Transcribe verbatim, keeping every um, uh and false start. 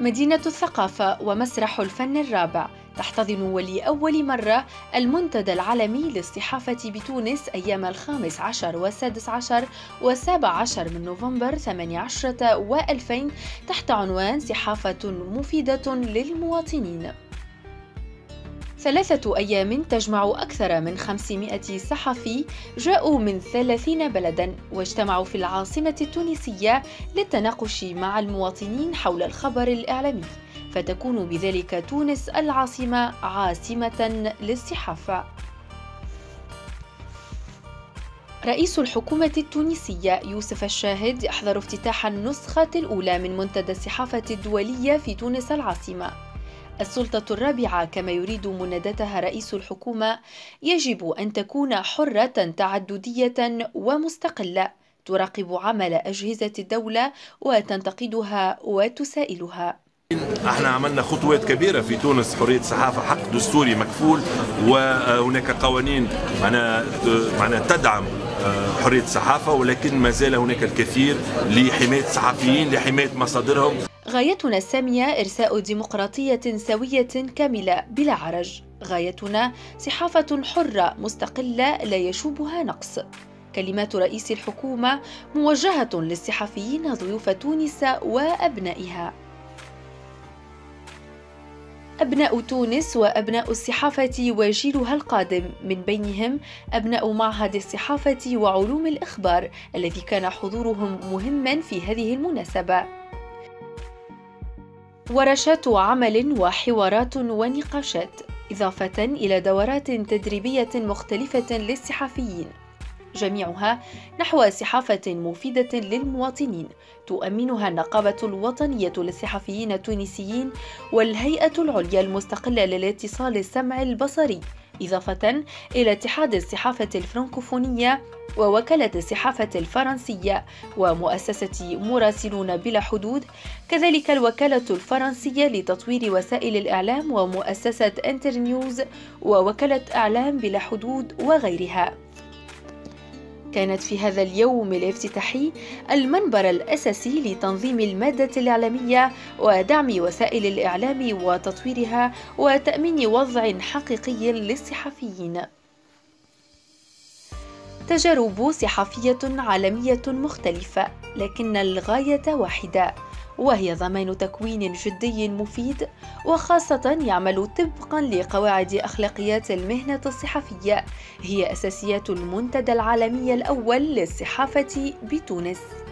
مدينة الثقافة ومسرح الفن الرابع تحتضن ولأول مرة المنتدى العالمي للصحافة بتونس أيام الخامس عشر والسادس عشر والسابع عشر من نوفمبر ثمانية عشر وألفين تحت عنوان صحافة مفيدة للمواطنين. ثلاثة أيام تجمع أكثر من خمسمائة صحفي جاءوا من ثلاثين بلداً واجتمعوا في العاصمة التونسية للتناقش مع المواطنين حول الخبر الإعلامي، فتكون بذلك تونس العاصمة عاصمة للصحافة. رئيس الحكومة التونسية يوسف الشاهد يحضر افتتاح النسخة الأولى من منتدى الصحافة الدولية في تونس العاصمة. السلطة الرابعة كما يريد منادتها رئيس الحكومة يجب أن تكون حرة تعددية ومستقلة، تراقب عمل أجهزة الدولة وتنتقدها وتسائلها. احنا عملنا خطوات كبيرة في تونس، حرية الصحافة حق دستوري مكفول، وهناك قوانين معناها معناها تدعم حرية الصحافة، ولكن ما زال هناك الكثير لحماية الصحفيين، لحماية مصادرهم. غايتنا السامية إرساء ديمقراطية سوية كاملة بلا عرج، غايتنا صحافة حرة مستقلة لا يشوبها نقص. كلمات رئيس الحكومة موجهة للصحفيين ضيوف تونس وأبنائها. أبناء تونس وأبناء الصحافة وجيلها القادم، من بينهم أبناء معهد الصحافة وعلوم الإخبار الذي كان حضورهم مهما في هذه المناسبة. ورشات عمل وحوارات ونقاشات، إضافة إلى دورات تدريبية مختلفة للصحفيين، جميعها نحو صحافة مفيدة للمواطنين تؤمنها النقابة الوطنية للصحفيين التونسيين والهيئة العليا المستقلة للاتصال السمع البصري، إضافة إلى اتحاد الصحافة الفرنكوفونية ووكالة الصحافة الفرنسية ومؤسسة مراسلون بلا حدود، كذلك الوكالة الفرنسية لتطوير وسائل الإعلام ومؤسسة انترنيوز ووكالة إعلام بلا حدود وغيرها. كانت في هذا اليوم الافتتاحي المنبر الأساسي لتنظيم المادة الإعلامية ودعم وسائل الإعلام وتطويرها وتأمين وضع حقيقي للصحفيين. تجارب صحفية عالمية مختلفة، لكن الغاية واحدة، وهي ضمان تكوين جدي مفيد، وخاصة يعمل طبقا لقواعد أخلاقيات المهنة الصحفية، هي أساسيات المنتدى العالمي الأول للصحافة بتونس.